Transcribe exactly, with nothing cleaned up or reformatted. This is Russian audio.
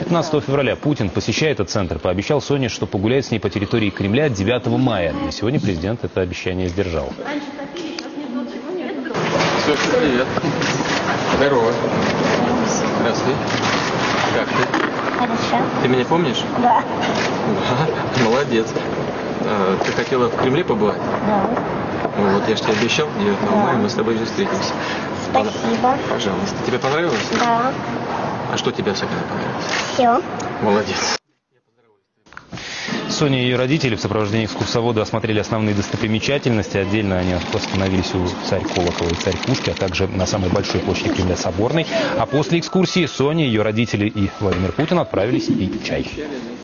пятнадцатого февраля Путин, посещая этот центр, пообещал Соне, что погуляет с ней по территории Кремля девятого мая. И сегодня президент это обещание сдержал. Соня, привет. Здорово. Здравствуй. Как ты? Хорошо. Ты меня помнишь? Да. Да, молодец. А, ты хотела в Кремле побывать? Да. Ну, вот я же тебе обещал, девятого мая мы с тобой же встретимся. Спасибо. Пожалуйста. Тебе понравилось? Да. А что тебе особенно понравилось? Все. Молодец. Соня и ее родители в сопровождении экскурсовода осмотрели основные достопримечательности. Отдельно они остановились у Царь-Колокола и Царь-Пушки, а также на самой большой площади Кремля Соборной. А после экскурсии Соня, ее родители и Владимир Путин отправились пить чай.